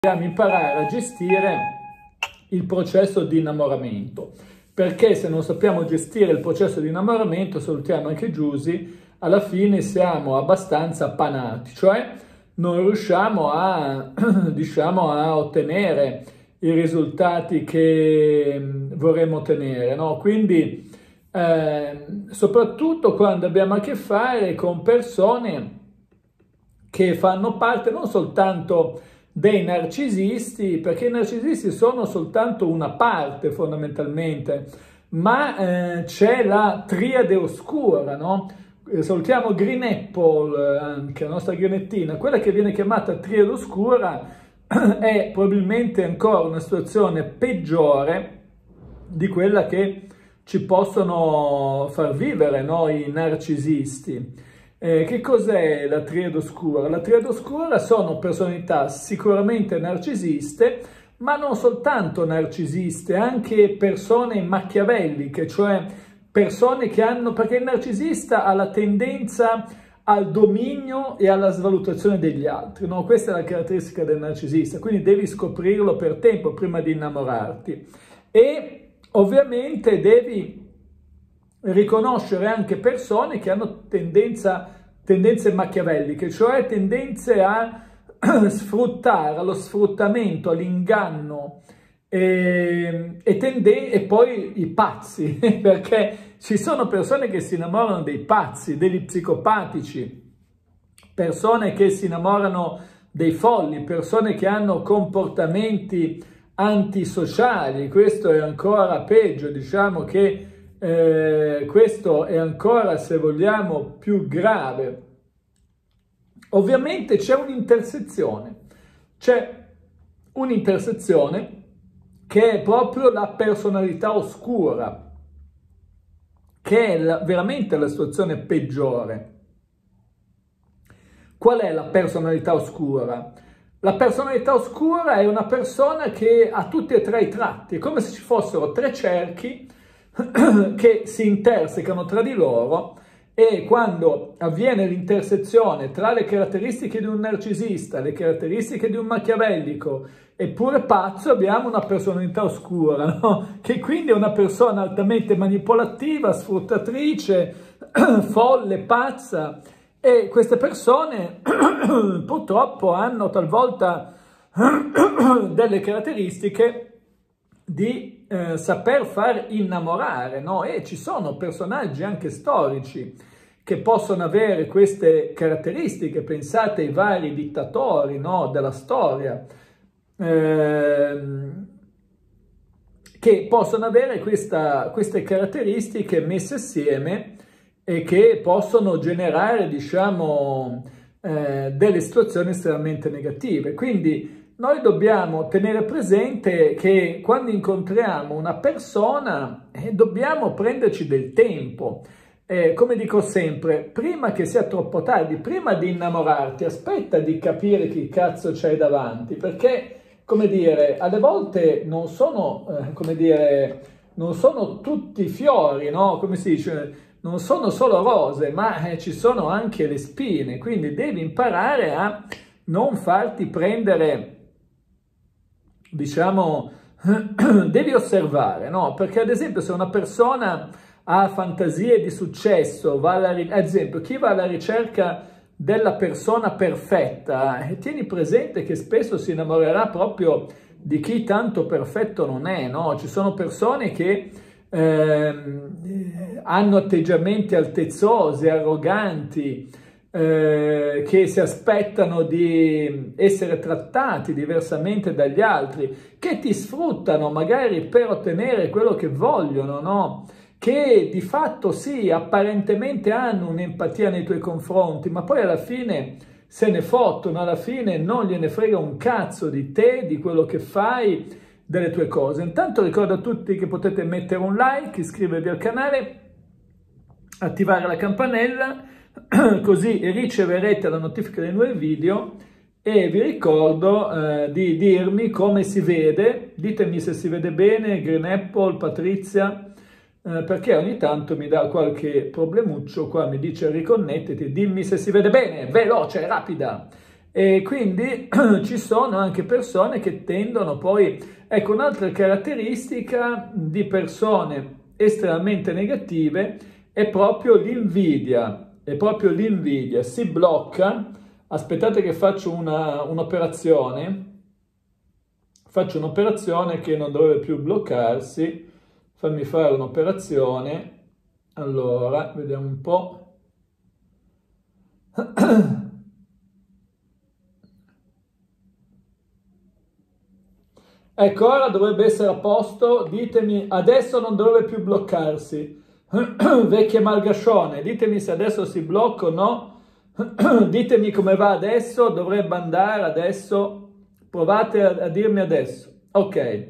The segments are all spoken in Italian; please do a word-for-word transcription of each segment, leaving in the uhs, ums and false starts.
Dobbiamo imparare a gestire il processo di innamoramento, perché se non sappiamo gestire il processo di innamoramento, salutiamo anche Giusy, alla fine siamo abbastanza panati, cioè non riusciamo a, diciamo, a ottenere i risultati che vorremmo ottenere, no? Quindi eh, soprattutto quando abbiamo a che fare con persone che fanno parte non soltanto dei narcisisti, perché i narcisisti sono soltanto una parte fondamentalmente, ma eh, c'è la triade oscura, no? Salutiamo Green Apple, anche la nostra granettina, quella che viene chiamata triade oscura è probabilmente ancora una situazione peggiore di quella che ci possono far vivere, no, i narcisisti. Eh, che cos'è la triade oscura? La triade oscura sono personalità sicuramente narcisiste, ma non soltanto narcisiste, anche persone machiavelliche, cioè persone che hanno, perché il narcisista ha la tendenza al dominio e alla svalutazione degli altri, no? Questa è la caratteristica del narcisista, quindi devi scoprirlo per tempo prima di innamorarti e ovviamente devi riconoscere anche persone che hanno tendenza, tendenze machiavelliche, cioè tendenze a sfruttare, allo sfruttamento, all'inganno e, e, tende, e poi i pazzi, perché ci sono persone che si innamorano dei pazzi, degli psicopatici, persone che si innamorano dei folli, persone che hanno comportamenti antisociali. Questo è ancora peggio, diciamo che Eh, questo è ancora, se vogliamo, più grave. Ovviamente c'è un'intersezione, c'è un'intersezione che è proprio la personalità oscura, che è la, veramente la situazione peggiore. Qual è la personalità oscura? La personalità oscura è una persona che ha tutti e tre i tratti, è come se ci fossero tre cerchi che si intersecano tra di loro e quando avviene l'intersezione tra le caratteristiche di un narcisista, le caratteristiche di un machiavellico eppure pazzo, abbiamo una personalità oscura, no? Che quindi è una persona altamente manipolativa, sfruttatrice, folle, pazza, e queste persone purtroppo hanno talvolta delle caratteristiche di eh, saper far innamorare, no? E ci sono personaggi anche storici che possono avere queste caratteristiche. Pensate ai vari dittatori, no, della storia, ehm, che possono avere questa, queste caratteristiche messe assieme e che possono generare, diciamo, eh, delle situazioni estremamente negative. Quindi noi dobbiamo tenere presente che quando incontriamo una persona eh, dobbiamo prenderci del tempo. Eh, come dico sempre, prima che sia troppo tardi, prima di innamorarti, aspetta di capire chi cazzo c'hai davanti, perché, come dire, alle volte non sono, eh, come dire, non sono tutti fiori, no? Come si dice, non sono solo rose, ma eh, ci sono anche le spine, quindi devi imparare a non farti prendere, diciamo, devi osservare, no? Perché ad esempio se una persona ha fantasie di successo, va alla, ad esempio chi va alla ricerca della persona perfetta, eh, tieni presente che spesso si innamorerà proprio di chi tanto perfetto non è, no? Ci sono persone che eh, hanno atteggiamenti altezzosi, arroganti, Eh, che si aspettano di essere trattati diversamente dagli altri, che ti sfruttano magari per ottenere quello che vogliono, no? Che di fatto sì, apparentemente hanno un'empatia nei tuoi confronti, ma poi alla fine se ne fottono, alla fine non gliene frega un cazzo di te, di quello che fai, delle tue cose. Intanto ricordo a tutti che potete mettere un like, iscrivervi al canale, attivare la campanella, così riceverete la notifica dei nuovi video e vi ricordo eh, di dirmi come si vede, ditemi se si vede bene, Green Apple, Patrizia, eh, perché ogni tanto mi dà qualche problemuccio, qua mi dice riconnettiti, dimmi se si vede bene, veloce, rapida. E quindi ci sono anche persone che tendono poi, ecco, un'altra caratteristica di persone estremamente negative è proprio l'invidia, è proprio l'invidia, si blocca, aspettate che faccio una, un'operazione, faccio un'operazione che non dovrebbe più bloccarsi, fammi fare un'operazione, allora, vediamo un po'. Ecco, ora dovrebbe essere a posto, ditemi, adesso non dovrebbe più bloccarsi. Vecchie malgascione, ditemi se adesso si blocca o no, ditemi come va adesso, dovrebbe andare adesso, provate a, a dirmi adesso. Ok,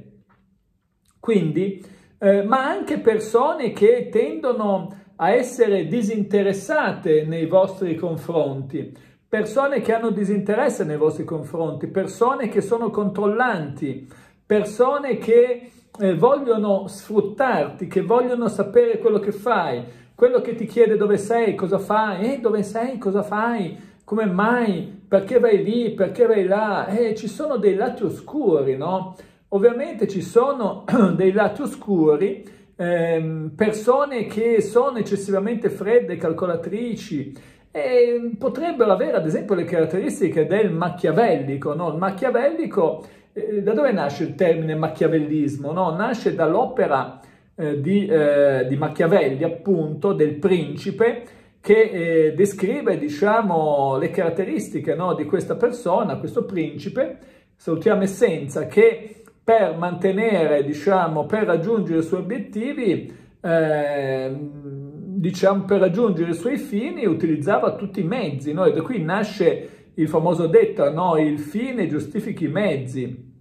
quindi, eh, ma anche persone che tendono a essere disinteressate nei vostri confronti, persone che hanno disinteresse nei vostri confronti, persone che sono controllanti, persone che eh, vogliono sfruttarti, che vogliono sapere quello che fai, quello che ti chiede dove sei, cosa fai, eh, dove sei, cosa fai, come mai, perché vai lì, perché vai là, eh, ci sono dei lati oscuri, no? Ovviamente ci sono dei lati oscuri, ehm, persone che sono eccessivamente fredde, calcolatrici, e potrebbero avere ad esempio le caratteristiche del machiavellico, no? Il machiavellico, eh, da dove nasce il termine machiavellismo? No? Nasce dall'opera eh, di, eh, di Machiavelli, appunto, del Principe, che eh, descrive, diciamo, le caratteristiche, no, di questa persona, questo principe, salutiamo Essenza, che per mantenere, diciamo, per raggiungere i suoi obiettivi, eh, diciamo, per raggiungere i suoi fini, utilizzava tutti i mezzi, no? E da qui nasce il famoso detto, no? Il fine giustifica i mezzi,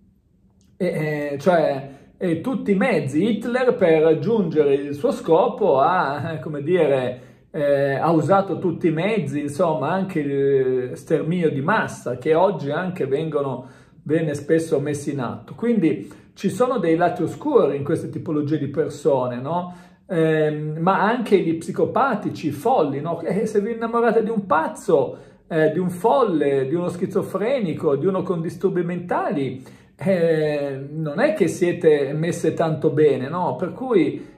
e, eh, cioè eh, tutti i mezzi. Hitler per raggiungere il suo scopo ha, eh, come dire, eh, ha usato tutti i mezzi, insomma, anche il sterminio di massa, che oggi anche vengono, viene spesso messi in atto. Quindi ci sono dei lati oscuri in queste tipologie di persone, no? Eh, ma anche gli psicopatici, i folli, no? Eh, se vi innamorate di un pazzo, eh, di un folle, di uno schizofrenico, di uno con disturbi mentali, eh, non è che siete messe tanto bene, no? Per cui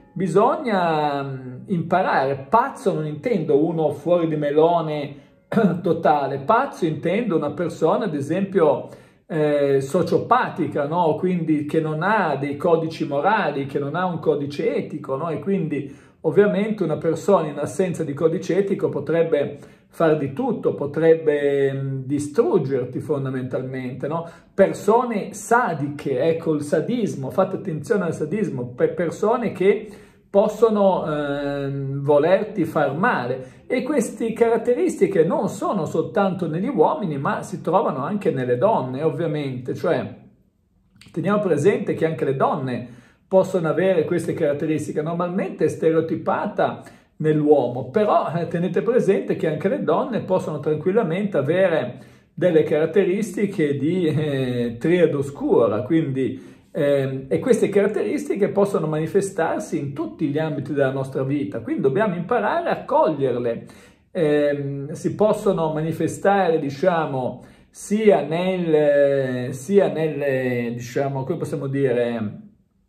bisogna imparare. Pazzo non intendo uno fuori di melone totale, pazzo intendo una persona, ad esempio, eh, sociopatica, no? Quindi che non ha dei codici morali, che non ha un codice etico, no? E quindi ovviamente una persona in assenza di codice etico potrebbe fare di tutto, potrebbe mh, distruggerti fondamentalmente, no? Persone sadiche, ecco il sadismo, fate attenzione al sadismo, per persone che possono eh, volerti far male, e queste caratteristiche non sono soltanto negli uomini, ma si trovano anche nelle donne, ovviamente, cioè teniamo presente che anche le donne possono avere queste caratteristiche, normalmente è stereotipata nell'uomo, però eh, tenete presente che anche le donne possono tranquillamente avere delle caratteristiche di eh, triade oscura, quindi Eh, e queste caratteristiche possono manifestarsi in tutti gli ambiti della nostra vita, quindi dobbiamo imparare a coglierle. Eh, si possono manifestare, diciamo, sia nel, sia nelle, diciamo, come possiamo dire,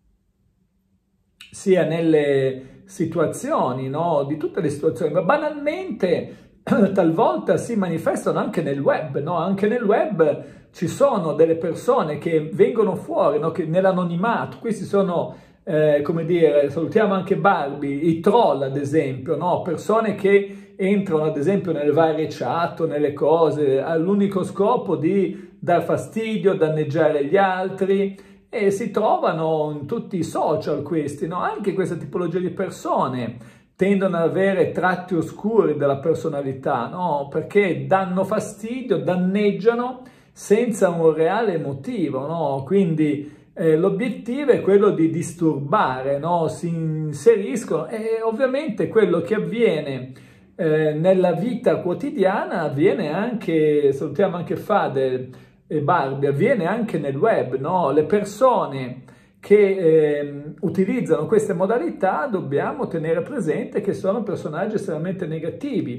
sia nelle situazioni, no? Di tutte le situazioni, ma banalmente talvolta si manifestano anche nel web, no? Anche nel web ci sono delle persone che vengono fuori, no? Che nell'anonimato, questi sono, eh, come dire, salutiamo anche Barbie, i troll ad esempio, no? Persone che entrano ad esempio nelle varie chat, nelle cose, all'unico scopo di dar fastidio, danneggiare gli altri, e si trovano in tutti i social questi, no? Anche questa tipologia di persone tendono ad avere tratti oscuri della personalità, no? Perché danno fastidio, danneggiano senza un reale motivo, no? Quindi eh, l'obiettivo è quello di disturbare, no? Si inseriscono, e ovviamente quello che avviene eh, nella vita quotidiana avviene anche, salutiamo anche Fade e Barbie, avviene anche nel web, no? Le persone che eh, utilizzano queste modalità dobbiamo tenere presente che sono personaggi estremamente negativi,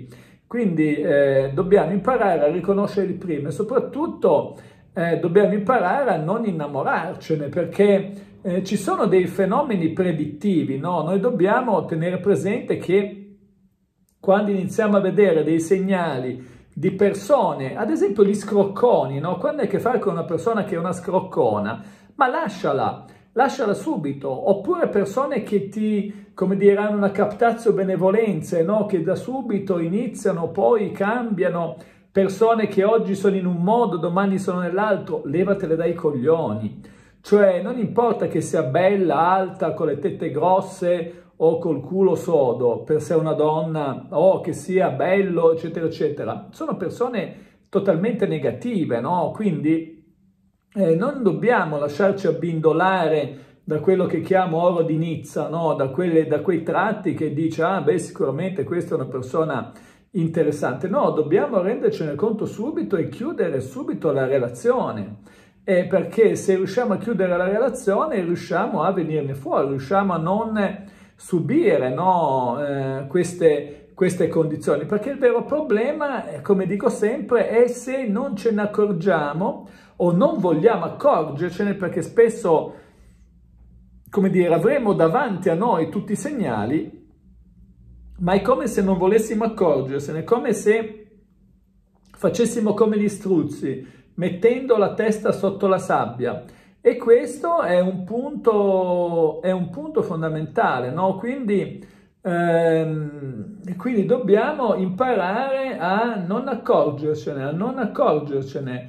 Quindi eh, dobbiamo imparare a riconoscerli prima e soprattutto eh, dobbiamo imparare a non innamorarcene, perché eh, ci sono dei fenomeni predittivi, no? Noi dobbiamo tenere presente che quando iniziamo a vedere dei segnali di persone, ad esempio gli scrocconi, no? Quando hai a che fare con una persona che è una scroccona, ma lasciala, lasciala subito, oppure persone che ti, come dire, hanno una captatio benevolenza, no? Che da subito iniziano, poi cambiano, persone che oggi sono in un modo, domani sono nell'altro, levatele dai coglioni. Cioè non importa che sia bella, alta, con le tette grosse o col culo sodo, per se una donna, o che sia bello, eccetera, eccetera. Sono persone totalmente negative, no? Quindi eh, non dobbiamo lasciarci abbindolare da quello che chiamo oro di Nizza, no? Da, quelle, da quei tratti che dice, ah beh, sicuramente questa è una persona interessante. No, dobbiamo rendercene conto subito e chiudere subito la relazione. Eh, perché se riusciamo a chiudere la relazione, riusciamo a venirne fuori, riusciamo a non subire, no, eh, queste, queste condizioni. Perché il vero problema, come dico sempre, è se non ce ne accorgiamo o non vogliamo accorgercene, perché spesso, come dire, avremo davanti a noi tutti i segnali, ma è come se non volessimo accorgersene, è come se facessimo come gli struzzi, mettendo la testa sotto la sabbia. E questo è un punto, è un punto fondamentale, no? Quindi, ehm, quindi dobbiamo imparare a non accorgercene, a non accorgercene,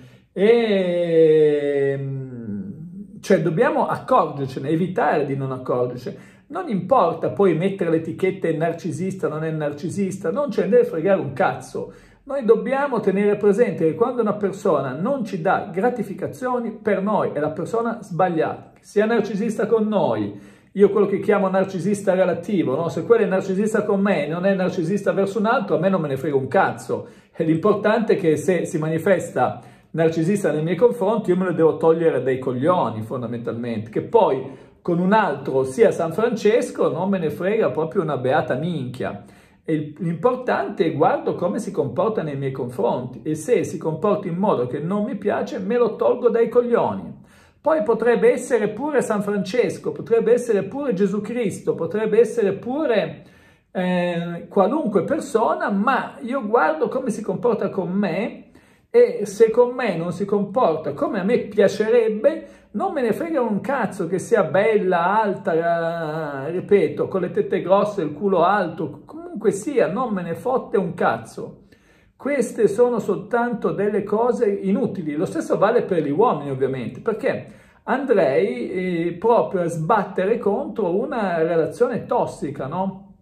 e, cioè dobbiamo accorgercene, evitare di non accorgercene. Non importa poi mettere l'etichetta narcisista, non è narcisista, non ce ne deve fregare un cazzo. Noi dobbiamo tenere presente che quando una persona non ci dà gratificazioni, per noi è la persona sbagliata. Che sia narcisista con noi, io quello che chiamo narcisista relativo, no? Se quello è narcisista con me e non è narcisista verso un altro, a me non me ne frega un cazzo. E l'importante è che se si manifesta narcisista nei miei confronti, io me lo devo togliere dai coglioni, fondamentalmente. Che poi con un altro sia San Francesco, non me ne frega proprio una beata minchia. E l'importante è guardo come si comporta nei miei confronti, e se si comporta in modo che non mi piace, me lo tolgo dai coglioni. Poi potrebbe essere pure San Francesco, potrebbe essere pure Gesù Cristo, potrebbe essere pure eh, qualunque persona, ma io guardo come si comporta con me, e se con me non si comporta come a me piacerebbe, non me ne frega un cazzo che sia bella, alta, ripeto, con le tette grosse, il culo alto, comunque sia, non me ne fotte un cazzo. Queste sono soltanto delle cose inutili. Lo stesso vale per gli uomini, ovviamente, perché andrei eh, proprio a sbattere contro una relazione tossica, no?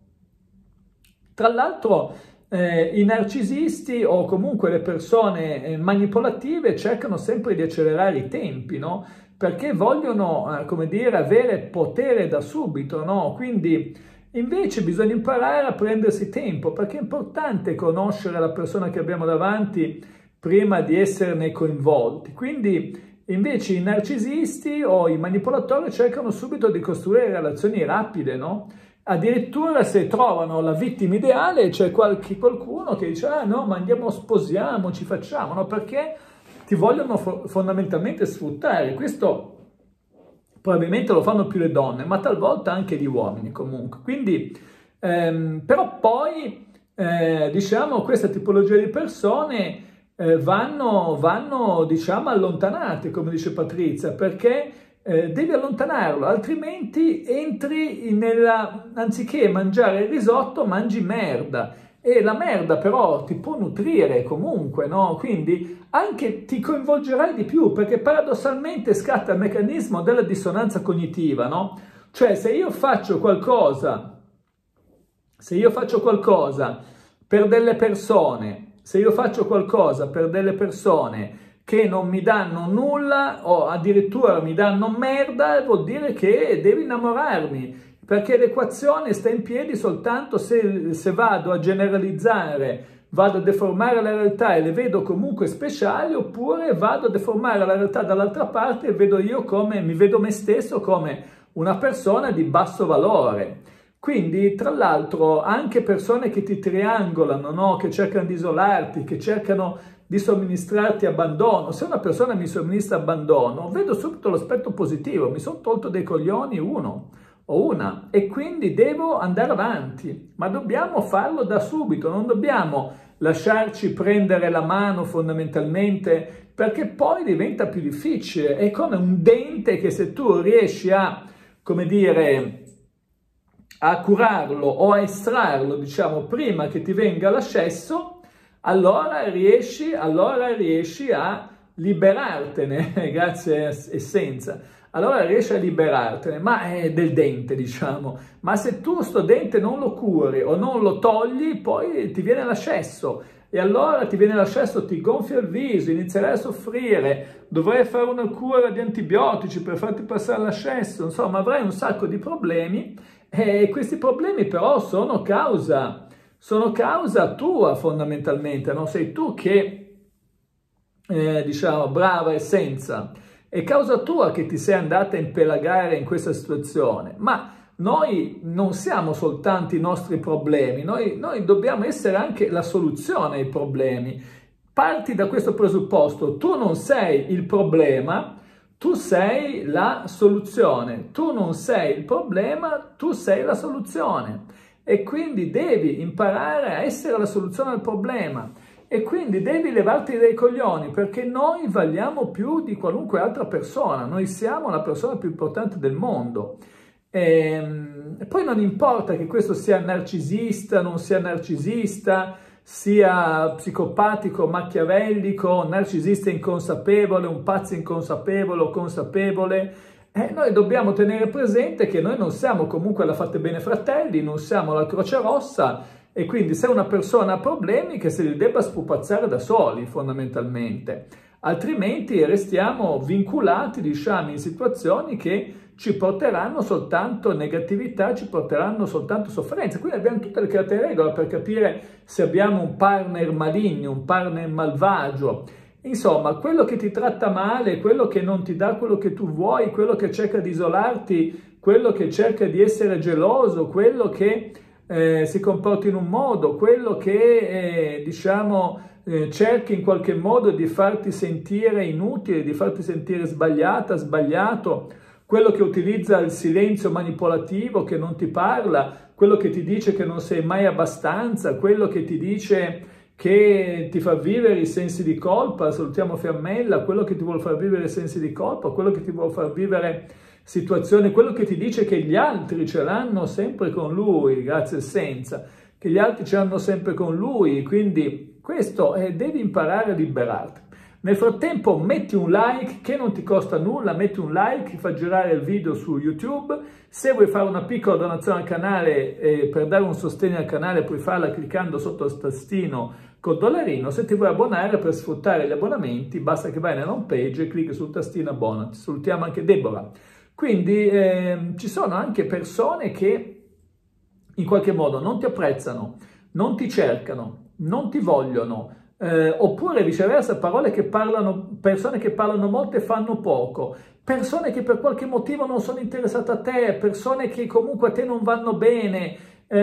Tra l'altro eh, i narcisisti o comunque le persone eh, manipolative cercano sempre di accelerare i tempi, no? Perché vogliono, eh, come dire, avere potere da subito, no? Quindi invece bisogna imparare a prendersi tempo, perché è importante conoscere la persona che abbiamo davanti prima di esserne coinvolti. Quindi invece i narcisisti o i manipolatori cercano subito di costruire relazioni rapide, no? Addirittura se trovano la vittima ideale c'è qualche, qualcuno che dice ah no, ma andiamo, sposiamoci, facciamo, no? Perché ti vogliono fo- fondamentalmente sfruttare. Questo probabilmente lo fanno più le donne, ma talvolta anche gli uomini comunque. Quindi, ehm, però poi, eh, diciamo, questa tipologia di persone eh, vanno, vanno, diciamo, allontanate, come dice Patrizia, perché eh, devi allontanarlo, altrimenti entri nella, anziché mangiare il risotto, mangi merda. E la merda però ti può nutrire comunque, no? Quindi anche ti coinvolgerai di più, perché paradossalmente scatta il meccanismo della dissonanza cognitiva, no? Cioè se io faccio qualcosa, se io faccio qualcosa per delle persone, se io faccio qualcosa per delle persone che non mi danno nulla o addirittura mi danno merda, vuol dire che devo innamorarmi. Perché l'equazione sta in piedi soltanto se, se vado a generalizzare, vado a deformare la realtà e le vedo comunque speciali, oppure vado a deformare la realtà dall'altra parte e vedo io come, mi vedo me stesso come una persona di basso valore. Quindi, tra l'altro, anche persone che ti triangolano, no? Che cercano di isolarti, che cercano di somministrarti abbandono. Se una persona mi somministra abbandono, vedo subito l'aspetto positivo, mi sono tolto dei coglioni uno o una e quindi devo andare avanti, ma dobbiamo farlo da subito, non dobbiamo lasciarci prendere la mano fondamentalmente, perché poi diventa più difficile. È come un dente che se tu riesci a, come dire, a curarlo o a estrarlo, diciamo, prima che ti venga l'ascesso, allora riesci, allora riesci a liberartene, grazie Essenza, allora riesci a liberartene, ma è del dente, diciamo, ma se tu sto dente non lo curi o non lo togli, poi ti viene l'ascesso, e allora ti viene l'ascesso, ti gonfia il viso, inizierai a soffrire, dovrai fare una cura di antibiotici per farti passare l'ascesso, insomma avrai un sacco di problemi, e questi problemi però sono causa, sono causa tua fondamentalmente, no? Sei tu che, eh, diciamo, brava Essenza, è causa tua che ti sei andata a impelagare in questa situazione, ma noi non siamo soltanto i nostri problemi, noi, noi dobbiamo essere anche la soluzione ai problemi. Parti da questo presupposto, tu non sei il problema, tu sei la soluzione, tu non sei il problema, tu sei la soluzione e quindi devi imparare a essere la soluzione al problema e quindi devi levarti dai coglioni perché noi valiamo più di qualunque altra persona, noi siamo la persona più importante del mondo. E poi non importa che questo sia narcisista, non sia narcisista, sia psicopatico, machiavellico, narcisista inconsapevole, un pazzo inconsapevole o consapevole, eh, noi dobbiamo tenere presente che noi non siamo comunque la Fate Bene Fratelli, non siamo la Croce Rossa e quindi se una persona ha problemi che se li debba spupazzare da soli fondamentalmente, altrimenti restiamo vinculati, diciamo, in situazioni che ci porteranno soltanto negatività, ci porteranno soltanto sofferenza. Quindi abbiamo tutte le carte in regola per capire se abbiamo un partner maligno, un partner malvagio. Insomma, quello che ti tratta male, quello che non ti dà quello che tu vuoi, quello che cerca di isolarti, quello che cerca di essere geloso, quello che eh, si comporta in un modo, quello che, eh, diciamo, eh, cerca in qualche modo di farti sentire inutile, di farti sentire sbagliata, sbagliato, quello che utilizza il silenzio manipolativo, che non ti parla, quello che ti dice che non sei mai abbastanza, quello che ti dice che ti fa vivere i sensi di colpa, salutiamo Fiammella, quello che ti vuole far vivere i sensi di colpa, quello che ti vuole far vivere situazioni, quello che ti dice che gli altri ce l'hanno sempre con lui, grazie Essenza, che gli altri ce l'hanno sempre con lui, quindi questo eh, devi imparare a liberarti. Nel frattempo metti un like che non ti costa nulla, metti un like, fa girare il video su YouTube. Se vuoi fare una piccola donazione al canale eh, per dare un sostegno al canale puoi farla cliccando sotto il tastino col dollarino. Se ti vuoi abbonare per sfruttare gli abbonamenti basta che vai nella home page e clicchi sul tastino abbonati. Salutiamo anche Deborah. Quindi eh, ci sono anche persone che in qualche modo non ti apprezzano, non ti cercano, non ti vogliono, Eh, oppure viceversa, parole che parlano, persone che parlano molto e fanno poco, persone che per qualche motivo non sono interessate a te, persone che comunque a te non vanno bene.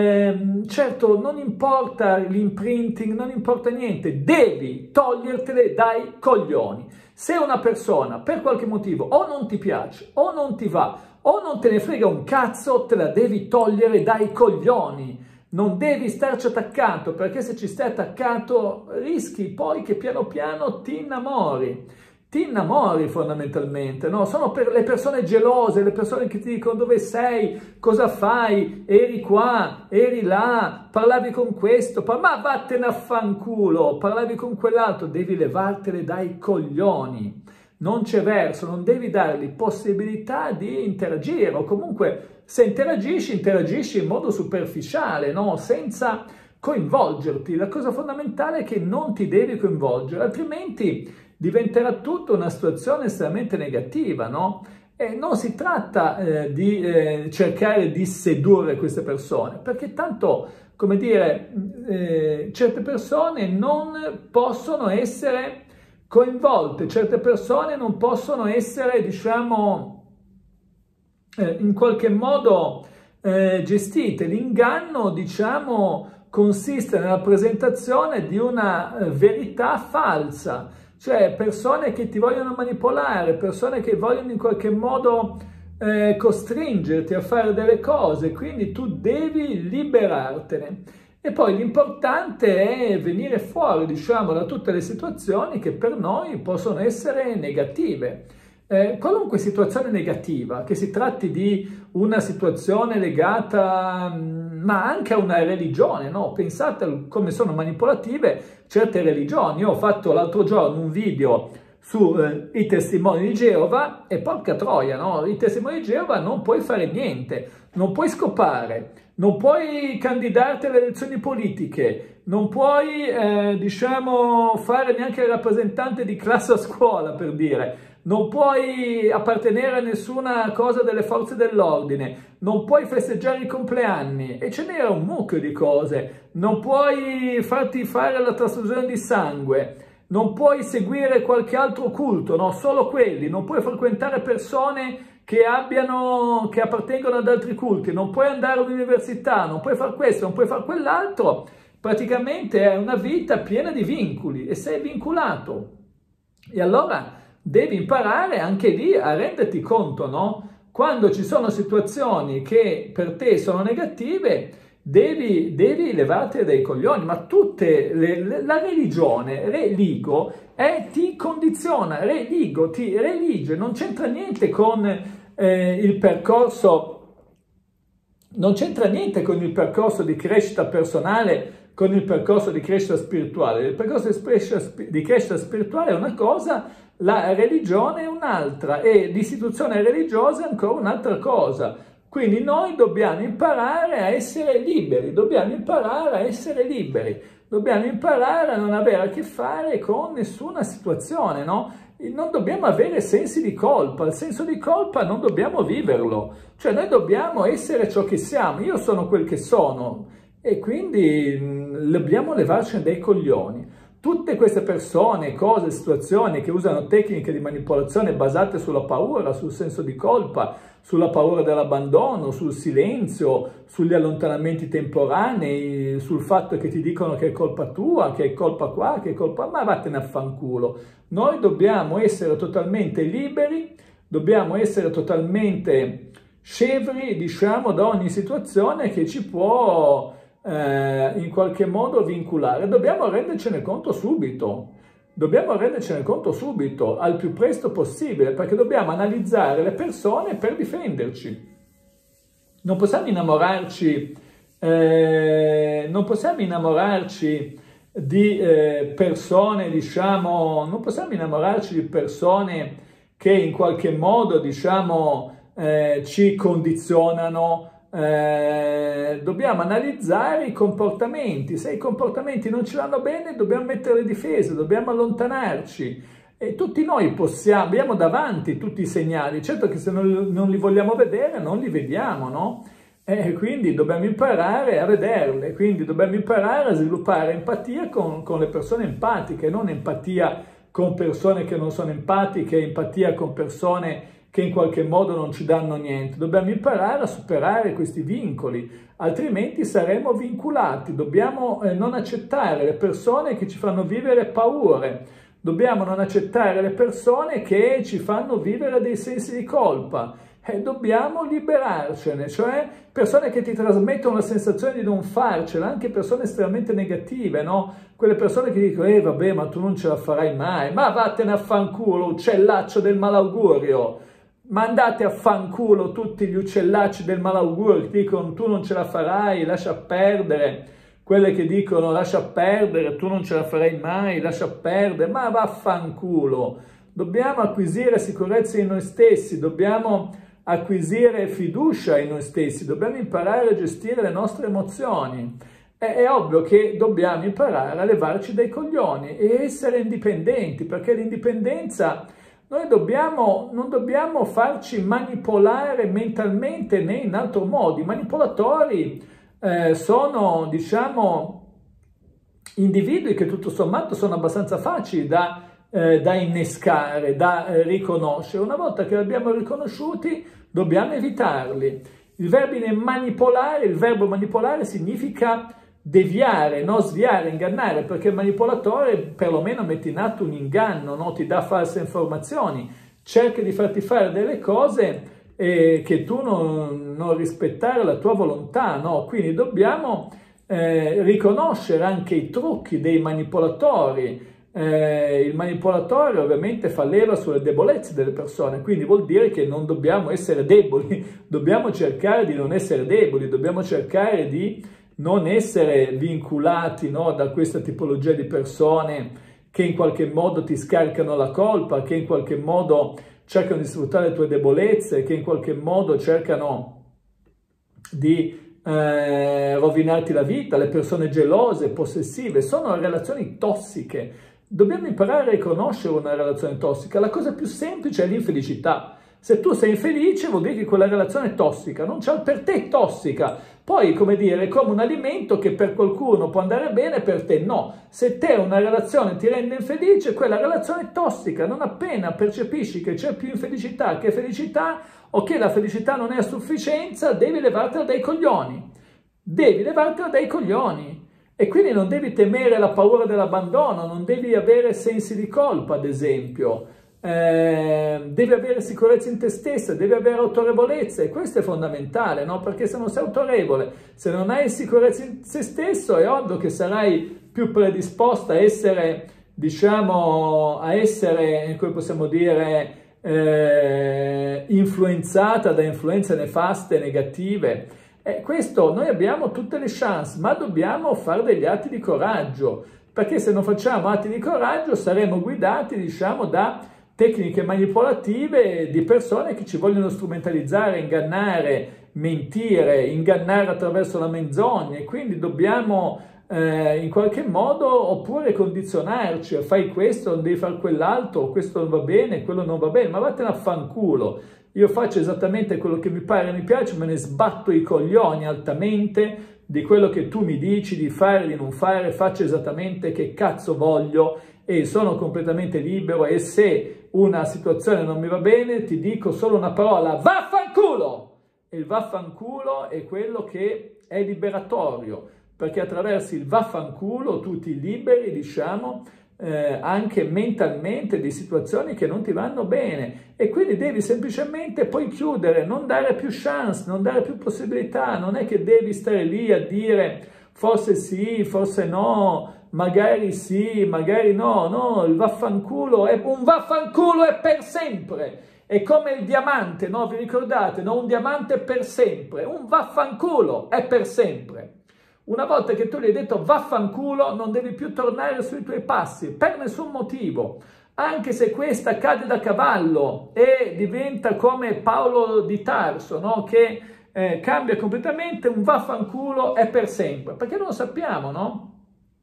Eh, certo, non importa l'imprinting, non importa niente, devi togliertele dai coglioni. Se una persona per qualche motivo o non ti piace, o non ti va, o non te ne frega un cazzo, te la devi togliere dai coglioni. Non devi starci attaccato, perché se ci stai attaccato rischi poi che piano piano ti innamori. Ti innamori fondamentalmente, no? Sono per le persone gelose, le persone che ti dicono dove sei, cosa fai, eri qua, eri là, parlavi con questo, ma vattene a fanculo, parlavi con quell'altro, devi levartele dai coglioni. Non c'è verso, non devi dargli possibilità di interagire o comunque se interagisci, interagisci in modo superficiale, no? Senza coinvolgerti. La cosa fondamentale è che non ti devi coinvolgere, altrimenti diventerà tutta una situazione estremamente negativa, no? E non si tratta eh, di eh, cercare di sedurre queste persone, perché tanto, come dire, eh, certe persone non possono essere coinvolte, certe persone non possono essere, diciamo, eh, in qualche modo eh, gestite. L'inganno, diciamo, consiste nella presentazione di una verità falsa, cioè persone che ti vogliono manipolare, persone che vogliono in qualche modo eh, costringerti a fare delle cose, quindi tu devi liberartene. E poi l'importante è venire fuori, diciamo, da tutte le situazioni che per noi possono essere negative. Eh, qualunque situazione negativa, che si tratti di una situazione legata ma anche a una religione, no? Pensate come sono manipolative certe religioni. Io ho fatto l'altro giorno un video sui eh, testimoni di Geova e porca troia, no? I testimoni di Geova non puoi fare niente, non puoi scopare, non puoi candidarti alle elezioni politiche, non puoi, eh, diciamo, fare neanche il rappresentante di classe a scuola, per dire. Non puoi appartenere a nessuna cosa delle forze dell'ordine, non puoi festeggiare i compleanni, e ce n'era un mucchio di cose. Non puoi farti fare la trasfusione di sangue, non puoi seguire qualche altro culto, no? Solo quelli. Non puoi frequentare persone che abbiano, che appartengono ad altri culti, non puoi andare all'università, non puoi fare questo, non puoi fare quell'altro. Praticamente è una vita piena di vincoli e sei vincolato. E allora devi imparare anche lì a renderti conto, no? Quando ci sono situazioni che per te sono negative, devi, devi levarti dai coglioni. Ma tutte le, le, la religione, religo, è, ti condiziona, religo, ti relige, non c'entra niente con eh, il percorso, non c'entra niente con il percorso di crescita personale, con il percorso di crescita spirituale. Il percorso di crescita spirituale è una cosa, la religione è un'altra e l'istituzione religiosa è ancora un'altra cosa. Quindi noi dobbiamo imparare a essere liberi, dobbiamo imparare a essere liberi, dobbiamo imparare a non avere a che fare con nessuna situazione, no? Non dobbiamo avere sensi di colpa, il senso di colpa non dobbiamo viverlo, cioè noi dobbiamo essere ciò che siamo. Io sono quel che sono e quindi mh, dobbiamo levarcene dai coglioni. Tutte queste persone, cose, situazioni che usano tecniche di manipolazione basate sulla paura, sul senso di colpa, sulla paura dell'abbandono, sul silenzio, sugli allontanamenti temporanei, sul fatto che ti dicono che è colpa tua, che è colpa qua, che è colpa... ma vattene a fanculo. Noi dobbiamo essere totalmente liberi, dobbiamo essere totalmente scevri, diciamo, da ogni situazione che ci può eh, in qualche modo vinculare. Dobbiamo rendercene conto subito. Dobbiamo rendercene conto subito, al più presto possibile, perché dobbiamo analizzare le persone per difenderci. Non possiamo innamorarci, eh, non possiamo innamorarci di eh, persone, diciamo, non possiamo innamorarci di persone che in qualche modo, diciamo, eh, ci condizionano. Eh, dobbiamo analizzare i comportamenti. Se i comportamenti non ci vanno bene, dobbiamo mettere le difese, dobbiamo allontanarci. E tutti noi possiamo, abbiamo davanti tutti i segnali. Certo che se non, non li vogliamo vedere, non li vediamo, no? E quindi dobbiamo imparare a vederle, quindi dobbiamo imparare a sviluppare empatia con, con le persone empatiche, non empatia con persone che non sono empatiche, empatia con persone che in qualche modo non ci danno niente. Dobbiamo imparare a superare questi vincoli, altrimenti saremo vincolati. Dobbiamo eh, non accettare le persone che ci fanno vivere paure, dobbiamo non accettare le persone che ci fanno vivere dei sensi di colpa e dobbiamo liberarcene, cioè persone che ti trasmettono la sensazione di non farcela, anche persone estremamente negative, no? Quelle persone che dicono, eh vabbè, ma tu non ce la farai mai, ma vattene a fanculo, uccellaccio del malaugurio. Mandate a fanculo tutti gli uccellacci del malaugurio che dicono tu non ce la farai, lascia perdere, quelle che dicono lascia perdere, tu non ce la farai mai, lascia perdere, ma vaffanculo. Dobbiamo acquisire sicurezza in noi stessi, dobbiamo acquisire fiducia in noi stessi, dobbiamo imparare a gestire le nostre emozioni. È, è ovvio che dobbiamo imparare a levarci dai coglioni e essere indipendenti, perché l'indipendenza... Noi dobbiamo, non dobbiamo farci manipolare mentalmente né in altro modo. I manipolatori eh, sono, diciamo, individui che tutto sommato sono abbastanza facili da, eh, da innescare, da eh, riconoscere. Una volta che li abbiamo riconosciuti, dobbiamo evitarli. Il verbo manipolare, il verbo manipolare significa deviare, no? Sviare, ingannare, perché il manipolatore perlomeno mette in atto un inganno, no? Ti dà false informazioni, cerca di farti fare delle cose eh, che tu non, non rispettare la tua volontà, no? Quindi dobbiamo eh, riconoscere anche i trucchi dei manipolatori. Eh, il manipolatore ovviamente fa leva sulle debolezze delle persone, quindi vuol dire che non dobbiamo essere deboli, dobbiamo cercare di non essere deboli, dobbiamo cercare di non essere vinculati, no, da questa tipologia di persone che in qualche modo ti scaricano la colpa, che in qualche modo cercano di sfruttare le tue debolezze, che in qualche modo cercano di eh, rovinarti la vita. Le persone gelose, possessive, sono relazioni tossiche. Dobbiamo imparare a riconoscere una relazione tossica. La cosa più semplice è l'infelicità. Se tu sei infelice vuol dire che quella relazione è tossica, non c'è per te è tossica. Poi, come dire, è come un alimento che per qualcuno può andare bene, per te no. Se te una relazione ti rende infelice, quella relazione è tossica. Non appena percepisci che c'è più infelicità che felicità, o che la felicità non è a sufficienza, devi levartela dai coglioni. Devi levartela dai coglioni. E quindi non devi temere la paura dell'abbandono, non devi avere sensi di colpa, ad esempio. Eh, devi avere sicurezza in te stessa, devi avere autorevolezza, e questo è fondamentale, no? Perché se non sei autorevole, se non hai sicurezza in te stesso, è ovvio che sarai più predisposta a essere, diciamo, a essere, come possiamo dire, eh, influenzata da influenze nefaste, negative. E questo, noi abbiamo tutte le chance, ma dobbiamo fare degli atti di coraggio, perché se non facciamo atti di coraggio saremo guidati, diciamo, da tecniche manipolative di persone che ci vogliono strumentalizzare, ingannare, mentire, ingannare attraverso la menzogna, e quindi dobbiamo eh, in qualche modo oppure condizionarci, fai questo, non devi fare quell'altro, questo non va bene, quello non va bene, ma vattene a fanculo. Io faccio esattamente quello che mi pare e mi piace, me ne sbatto i coglioni altamente di quello che tu mi dici di fare, di non fare, faccio esattamente che cazzo voglio e sono completamente libero, e se una situazione non mi va bene ti dico solo una parola: vaffanculo! E il vaffanculo è quello che è liberatorio, perché attraverso il vaffanculo tu ti liberi, diciamo, Eh, anche mentalmente di situazioni che non ti vanno bene, e quindi devi semplicemente poi chiudere, non dare più chance, non dare più possibilità. Non è che devi stare lì a dire forse sì, forse no, magari sì, magari no. No, il vaffanculo è un vaffanculo è per sempre. È come il diamante, no? Vi ricordate? No? Un diamante è per sempre, un vaffanculo è per sempre. Una volta che tu gli hai detto vaffanculo, non devi più tornare sui tuoi passi, per nessun motivo. Anche se questa cade da cavallo e diventa come Paolo di Tarso, no? Che eh, cambia completamente, un vaffanculo è per sempre. Perché non lo sappiamo, no?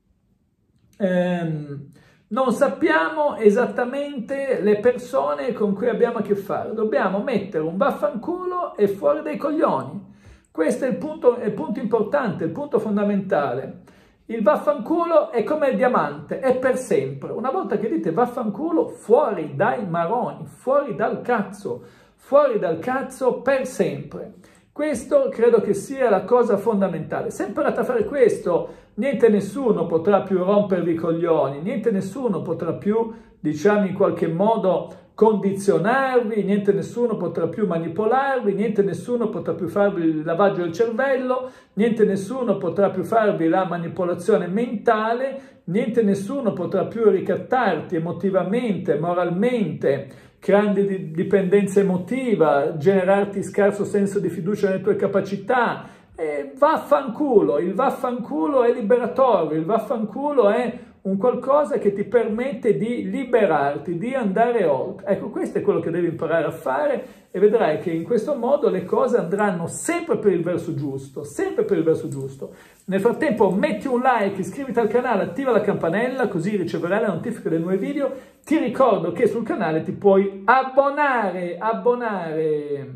Ehm, non sappiamo esattamente le persone con cui abbiamo a che fare. Dobbiamo mettere un vaffanculo e fuori dai coglioni. Questo è il punto, è il punto importante, il punto fondamentale. Il vaffanculo è come il diamante, è per sempre. Una volta che dite vaffanculo, fuori dai maroni, fuori dal cazzo, fuori dal cazzo per sempre. Questo credo che sia la cosa fondamentale. Se imparate a fare questo, niente nessuno potrà più rompervi i coglioni, niente nessuno potrà più, diciamo, in qualche modo condizionarvi, niente nessuno potrà più manipolarvi, niente nessuno potrà più farvi il lavaggio del cervello, niente nessuno potrà più farvi la manipolazione mentale, niente nessuno potrà più ricattarti emotivamente, moralmente, creando dipendenza emotiva, generarti scarso senso di fiducia nelle tue capacità. E vaffanculo, il vaffanculo è liberatorio, il vaffanculo è un qualcosa che ti permette di liberarti, di andare oltre. Ecco, questo è quello che devi imparare a fare, e vedrai che in questo modo le cose andranno sempre per il verso giusto, sempre per il verso giusto. Nel frattempo metti un like, iscriviti al canale, attiva la campanella, così riceverai la notifica dei nuovi video. Ti ricordo che sul canale ti puoi abbonare, abbonare.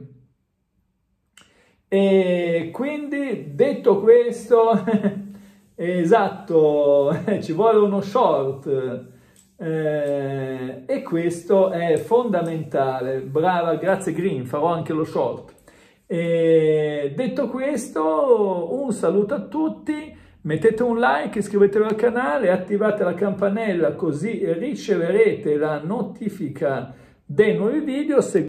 E quindi, detto questo, esatto, ci vuole uno short, eh, e questo è fondamentale. Brava, grazie Green, farò anche lo short. E detto questo, un saluto a tutti, mettete un like, iscrivetevi al canale, attivate la campanella così riceverete la notifica dei nuovi video.